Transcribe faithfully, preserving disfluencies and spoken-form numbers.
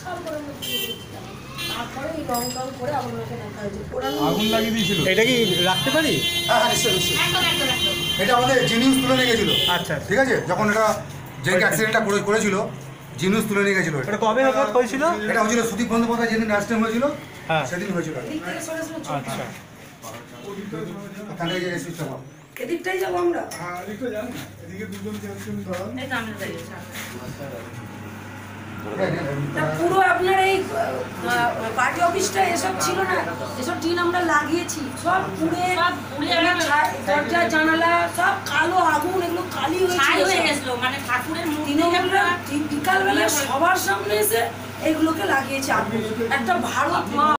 সব করে তারপরে এই রং টং করে আগুন রাখা হয়েছে। আগুন লাগিয়ে দিয়েছিল। এটা কি রাখতে পারি? হ্যাঁ হ্যাঁ নিশ্চয়ই নিশ্চয়ই। এটা আমাদের জিনিস তুলে নিয়ে গেছিল। আচ্ছা ঠিক আছে, যখন এটা যে অ্যাক্সিডেন্টটা করে করেছিল জিনিস তুলে নিয়ে গেছিল। এটা কবে নাগাদ হয়েছিল? এটা হয়েছিল সুদীপ বন্দ্যোপাধ্যায় যেদিন অ্যাক্সিডেন্ট হয়েছিল হ্যাঁ সেদিন হয়েছিল। আচ্ছা ওখানে যে সুইচটা পাবো এদিকটাই যাবো আমরা। হ্যাঁ এদিকে যান না, এদিকে দুজন চেয়ারম্যান ধরুন। পুরো আপনার এই পার্টি অফিসটা এসব ছিল না, এসব টিন আমরা লাগিয়েছি সব পুড়ে দরজা জানালা সব কালো আগুন, এগুলো কালি হয়ে গেছিল। মানে ঠাকুরের বিকালবেলা সবার সামনে এসে এগুলোকে লাগিয়েছি আগুন। একটা ভারত মা